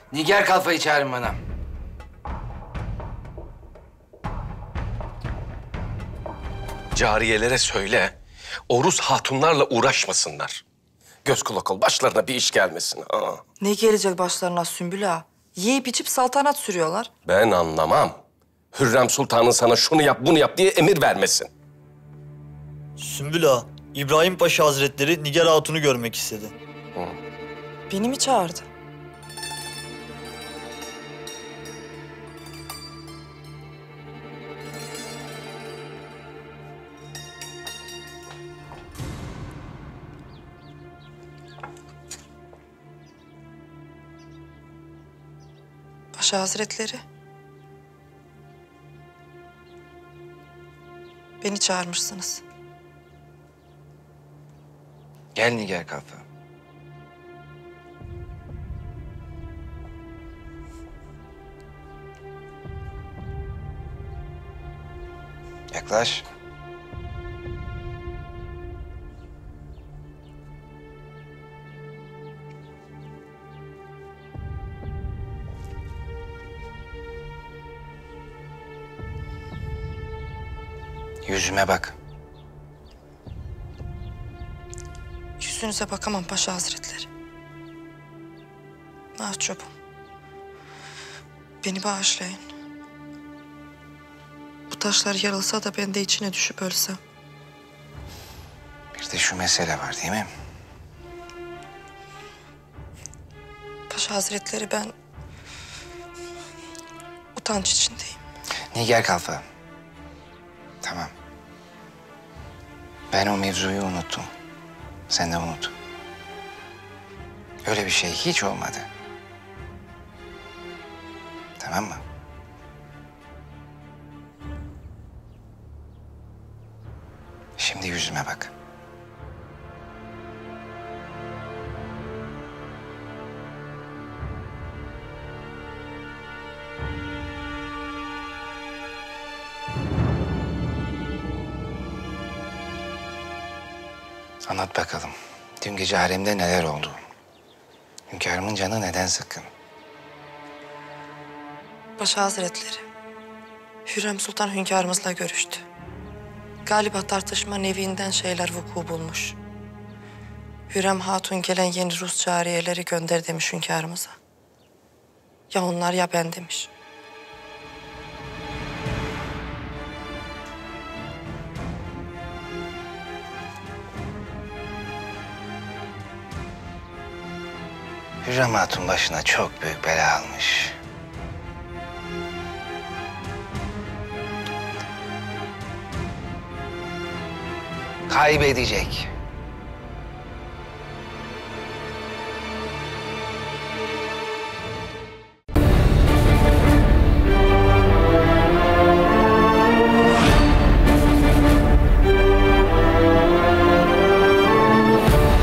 Nigar Kalfa'yı çağırın bana. Cariyelere söyle, Oruz hatunlarla uğraşmasınlar. Göz kulak ol, başlarına bir iş gelmesin. Ha. Ne gelecek başlarına Sümbül ağa? Yiyip içip saltanat sürüyorlar. Ben anlamam. Hürrem Sultan'ın sana şunu yap, bunu yap diye emir vermesin. Sümbül Ağa, İbrahim Paşa Hazretleri Nigar Hatun'u görmek istedi. Beni mi çağırdı? Paşa Hazretleri. Beni çağırmışsınız. Gel Nigar Kalfa. Yaklaş. Yüzüme bak. Yüzünüze bakamam Paşa Hazretleri. Mahcubum. Beni bağışlayın. Bu taşlar yarılsa da ben de içine düşüp ölsem. Bir de şu mesele var değil mi? Paşa Hazretleri ben utanç içindeyim. Nigar Kalfa. Tamam. Ben o mevzuyu unuttum. Sen de unut. Öyle bir şey hiç olmadı. Tamam mı? Şimdi yüzüme bak. Anlat bakalım. Dün gece haremde neler oldu? Hünkârımın canı neden sıkkın? Paşa Hazretleri, Hürrem Sultan hünkârımızla görüştü. Galiba tartışma neviinden şeyler vuku bulmuş. Hürrem Hatun gelen yeni Rus cariyeleri gönder demiş hünkârımıza. Ya onlar ya ben demiş. Hürrem Hatun başına çok büyük bela almış. Kaybedecek.